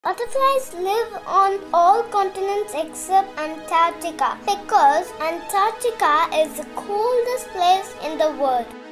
Butterflies live on all continents except Antarctica because Antarctica is the coldest place in the world.